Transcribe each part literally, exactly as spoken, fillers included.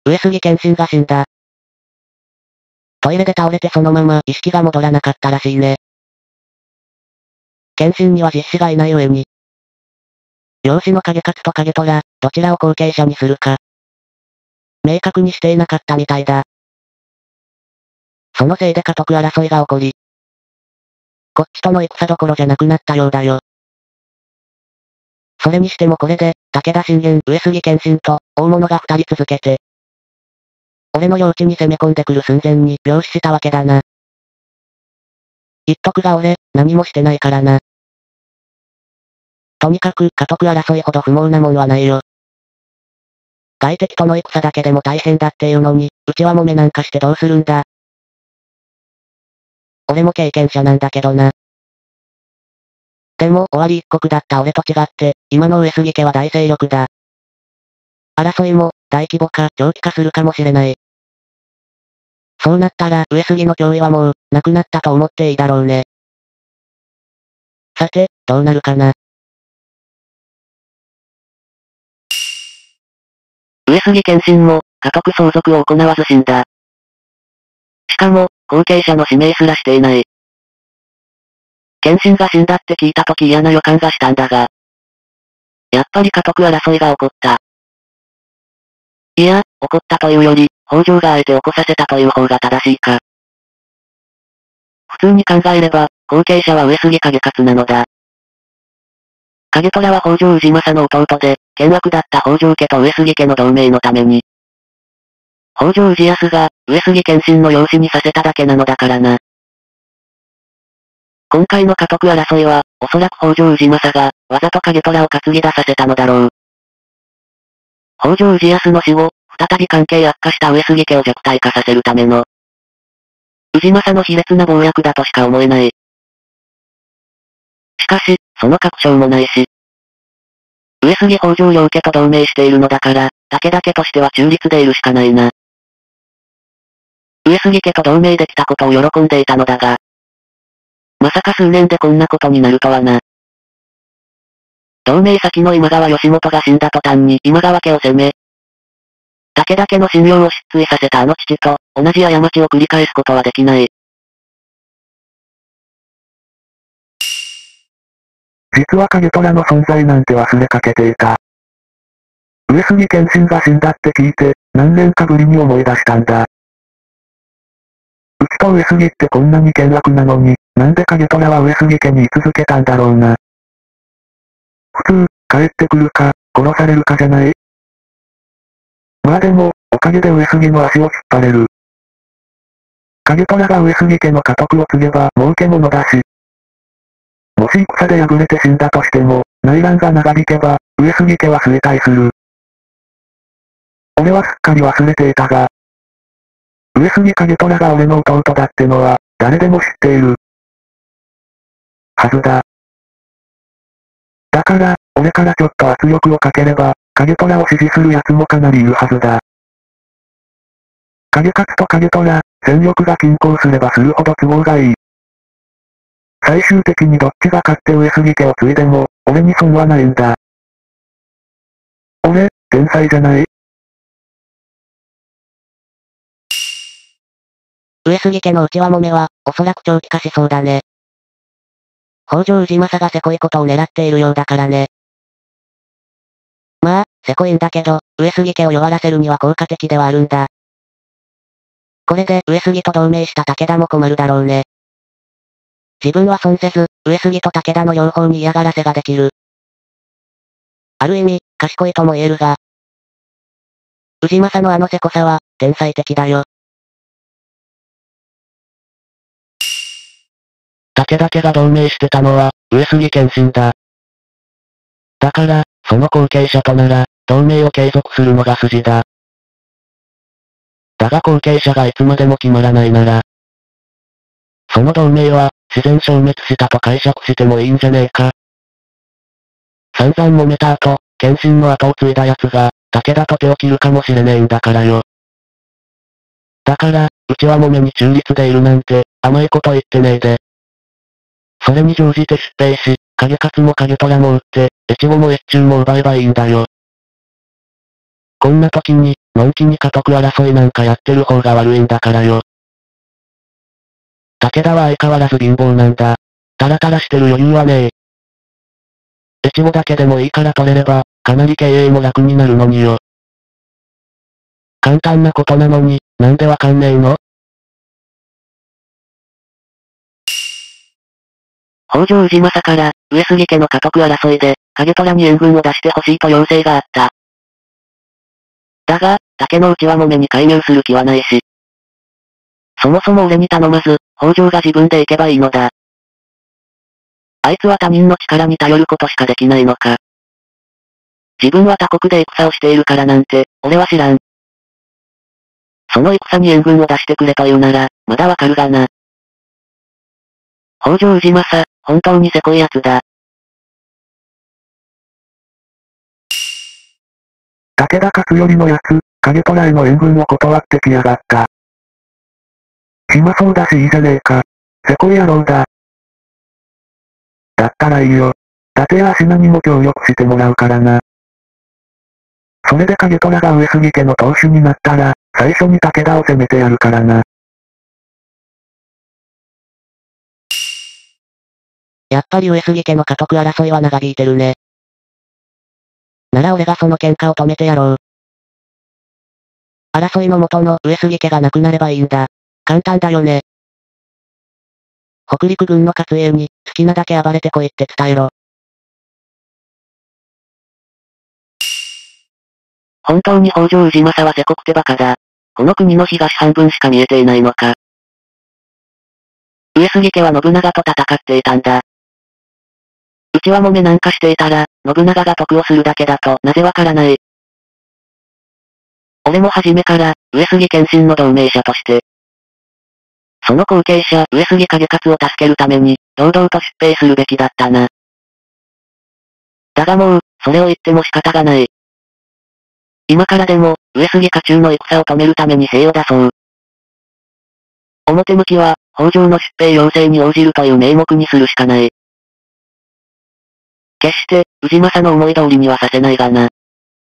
上杉謙信が死んだ。トイレで倒れてそのまま意識が戻らなかったらしいね。謙信には実子がいない上に、養子の景勝と景虎、どちらを後継者にするか、明確にしていなかったみたいだ。そのせいで家督争いが起こり、こっちとの戦どころじゃなくなったようだよ。それにしてもこれで、武田信玄、上杉謙信と、大物が二人続けて、俺の領地に攻め込んでくる寸前に病死したわけだな。言っとくが俺、何もしてないからな。とにかく、家督争いほど不毛なもんはないよ。外敵との戦だけでも大変だっていうのに、うちは揉めなんかしてどうするんだ。俺も経験者なんだけどな。でも、尾張一国だった俺と違って、今の上杉家は大勢力だ。争いも、大規模化、長期化するかもしれない。そうなったら、上杉の脅威はもう、なくなったと思っていいだろうね。さて、どうなるかな。上杉謙信も、家督相続を行わず死んだ。しかも、後継者の指名すらしていない。謙信が死んだって聞いたとき嫌な予感がしたんだが。やっぱり家督争いが起こった。いや、起こったというより、北条があえて起こさせたという方が正しいか。普通に考えれば、後継者は上杉景勝なのだ。景虎は北条氏政の弟で、険悪だった北条家と上杉家の同盟のために、北条氏康が、上杉謙信の養子にさせただけなのだからな。今回の家督争いは、おそらく北条氏政が、わざと景虎を担ぎ出させたのだろう。北条氏康の死後、再び関係悪化した上杉家を弱体化させるための、氏政の卑劣な謀略だとしか思えない。しかし、その確証もないし、上杉北条両家と同盟しているのだから、武田家としては中立でいるしかないな。上杉家と同盟できたことを喜んでいたのだが、まさか数年でこんなことになるとはな。同盟先の今川義元が死んだ途端に今川家を攻め、武田家の信用を失墜させたあの父と、同じ過ちを繰り返すことはできない。 実は景虎の存在なんて忘れかけていた。上杉謙信が死んだって聞いて、何年かぶりに思い出したんだ。うちと上杉ってこんなに険悪なのに、なんで景虎は上杉家に居続けたんだろうな。普通、帰ってくるか、殺されるかじゃない？まあでも、おかげで上杉の足を引っ張れる。景虎が上杉家の家督を継げば儲けものだし。もし戦で敗れて死んだとしても、内乱が長引けば、上杉家は衰退する。俺はすっかり忘れていたが、上杉景虎が俺の弟だってのは、誰でも知っている。はずだ。だから、俺からちょっと圧力をかければ、景虎を支持する奴もかなりいるはずだ。景勝と景虎、戦力が均衡すればするほど都合がいい。最終的にどっちが勝って上杉家を継いでも、俺に損はないんだ。俺、天才じゃない？ 上杉家の内輪もめは、おそらく長期化しそうだね。北条氏政がせこいことを狙っているようだからね。まあ、せこいんだけど、上杉家を弱らせるには効果的ではあるんだ。これで上杉と同盟した武田も困るだろうね。自分は損せず、上杉と武田の両方に嫌がらせができる。ある意味、賢いとも言えるが、氏政のあのせこさは、天才的だよ。 武田家が同盟してたのは、上杉謙信だ。だから、その後継者となら、同盟を継続するのが筋だ。だが後継者がいつまでも決まらないなら、その同盟は、自然消滅したと解釈してもいいんじゃねえか。散々揉めた後、謙信の後を継いだ奴が、武田と手を切るかもしれねえんだからよ。だから、うちは揉めに中立でいるなんて、甘いこと言ってねえで。それに乗じて失兵し、景勝も景虎も撃って、越後も越中も奪えばいいんだよ。こんな時に、 のんきに家督争いなんかやってる方が悪いんだからよ。武田は相変わらず貧乏なんだ。タラタラしてる余裕はねえ。越後だけでもいいから取れれば、かなり経営も楽になるのによ。簡単なことなのに、なんでわかんねえの？北条氏政から、上杉家の家督争いで、影虎に援軍を出してほしいと要請があった。だが、竹の内はもめに介入する気はないし。そもそも俺に頼まず、北条が自分で行けばいいのだ。あいつは他人の力に頼ることしかできないのか。自分は他国で戦をしているからなんて、俺は知らん。その戦に援軍を出してくれというなら、まだわかるがな。北条氏政、本当にせこいやつだ。 武田勝頼のやつ、影虎への援軍を断ってきやがった。暇そうだしいいじゃねえか。せこい野郎だ。だったらいいよ。盾や足並みも協力してもらうからな。それで影虎が上杉家の当主になったら、最初に武田を攻めてやるからな。 やっぱり上杉家の家督争いは長引いてるね。なら俺がその喧嘩を止めてやろう。争いの元の上杉家がなくなればいいんだ。簡単だよね。北陸軍の勝家に、好きなだけ暴れてこいって伝えろ。本当に北条氏政はせこくてバカだ。この国の東半分しか見えていないのか。上杉家は信長と戦っていたんだ。うちは揉めなんかしていたら、信長が得をするだけだとなぜわからない。俺も初めから、上杉謙信の同盟者として、その後継者、上杉景勝を助けるために、堂々と出兵するべきだったな。だがもう、それを言っても仕方がない。今からでも、上杉家中の戦を止めるために兵を出そう。表向きは、北条の出兵要請に応じるという名目にするしかない。決して、氏政の思い通りにはさせないがな。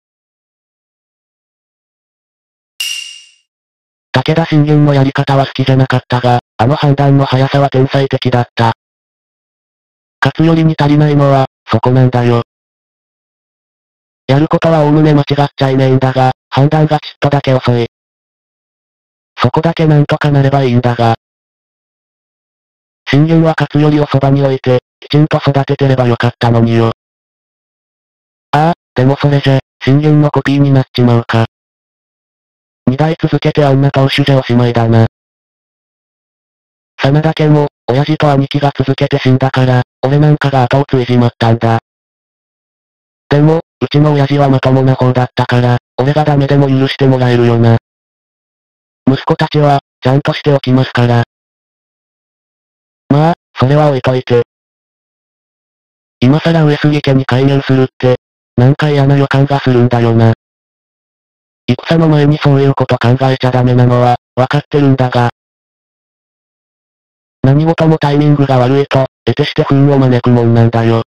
武田信玄のやり方は好きじゃなかったが、あの判断の速さは天才的だった。勝頼に足りないのは、そこなんだよ。やることは概ね間違っちゃいねえんだが、判断がちっとだけ遅い。そこだけなんとかなればいいんだが。信玄は勝頼をそばに置いて、きちんと育ててればよかったのによ。ああ、でもそれじゃ、信玄のコピーになっちまうか。二代続けてあんな当主じゃおしまいだな。真田家も、親父と兄貴が続けて死んだから、俺なんかが後を継いじまったんだ。でも、うちの親父はまともな方だったから、俺がダメでも許してもらえるよな。息子たちは、ちゃんとしておきますから。まあ、それは置いといて。今更上杉家に介入するって、なんか嫌な予感がするんだよな。戦の前にそういうこと考えちゃダメなのは、わかってるんだが。何事もタイミングが悪いと、得てして不運を招くもんなんだよ。